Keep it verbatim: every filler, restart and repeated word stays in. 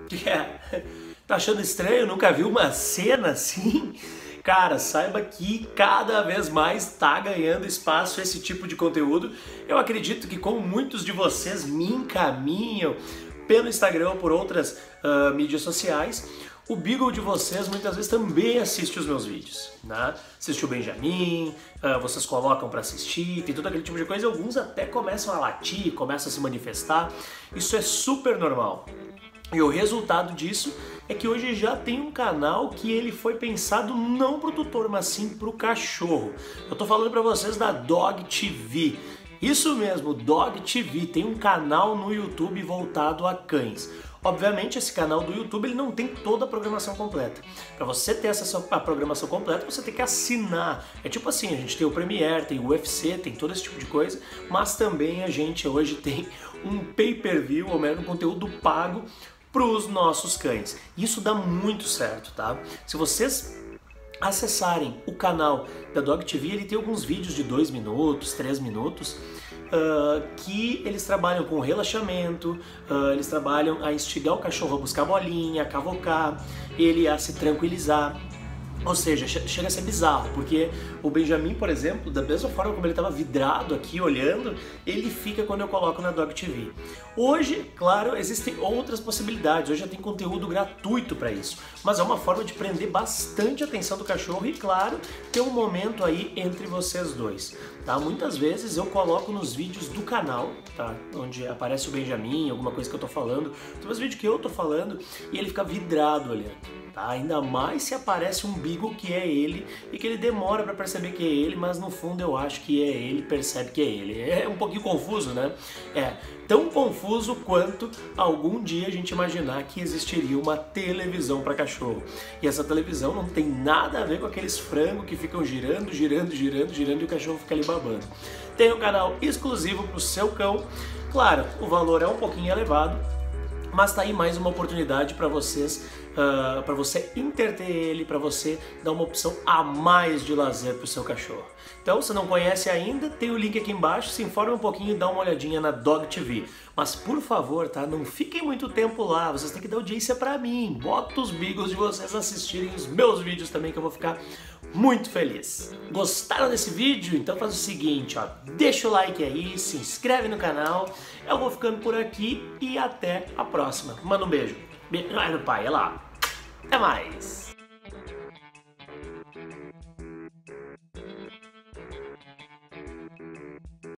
Que é? Tá achando estranho? Nunca viu uma cena assim? Cara, saiba que cada vez mais tá ganhando espaço esse tipo de conteúdo. Eu acredito que como muitos de vocês me encaminham pelo Instagram ou por outras uh, mídias sociais, o Beagle de vocês muitas vezes também assiste os meus vídeos, né? Assiste o Benjamin, uh, vocês colocam para assistir, tem todo aquele tipo de coisa, e alguns até começam a latir, começam a se manifestar. Isso é super normal. E o resultado disso é que hoje já tem um canal que ele foi pensado não pro tutor, mas sim pro cachorro. Eu tô falando para vocês da Dog T V. Isso mesmo, Dog T V, tem um canal no YouTube voltado a cães. Obviamente esse canal do YouTube ele não tem toda a programação completa. Para você ter essa a programação completa, você tem que assinar. É tipo assim, a gente tem o Premiere, tem o U F C, tem todo esse tipo de coisa, mas também a gente hoje tem um pay-per-view, ou melhor, um conteúdo pago para os nossos cães. Isso dá muito certo, tá? Se vocês acessarem o canal da Dog T V, ele tem alguns vídeos de dois minutos, três minutos, Uh, que eles trabalham com relaxamento, uh, eles trabalham a instigar o cachorro a buscar bolinha, a cavocar, ele a se tranquilizar. Ou seja, chega a ser bizarro, porque o Benjamin, por exemplo, da mesma forma como ele estava vidrado aqui olhando, ele fica quando eu coloco na Dog T V. Hoje, claro, existem outras possibilidades, hoje já tem conteúdo gratuito para isso, mas é uma forma de prender bastante a atenção do cachorro e, claro, ter um momento aí entre vocês dois. Tá? Muitas vezes eu coloco nos vídeos do canal, tá? Onde aparece o Benjamin, alguma coisa que eu tô falando, tem uns vídeos que eu tô falando e ele fica vidrado olhando. Tá? Ainda mais se aparece um Beagle que é ele e que ele demora para perceber que é ele, mas no fundo eu acho que é ele, percebe que é ele. É um pouquinho confuso, né? É tão confuso quanto algum dia a gente imaginar que existiria uma televisão para cachorro. E essa televisão não tem nada a ver com aqueles frangos que ficam girando, girando, girando, girando e o cachorro fica ali babando. Tem um canal exclusivo para o seu cão. Claro, o valor é um pouquinho elevado, mas tá aí mais uma oportunidade para vocês, uh, para você entreter ele, para você dar uma opção a mais de lazer para o seu cachorro. Então, se não conhece ainda, tem o link aqui embaixo, se informe um pouquinho e dá uma olhadinha na Dog T V. Mas por favor, tá? Não fiquem muito tempo lá, vocês têm que dar audiência para mim. Bota os Beagles de vocês assistirem os meus vídeos também, que eu vou ficar muito feliz. Gostaram desse vídeo? Então faz o seguinte, ó, deixa o like aí, se inscreve no canal. Eu vou ficando por aqui e até a próxima. Manda um beijo. Beijo, ai, no pai, é lá. Até mais.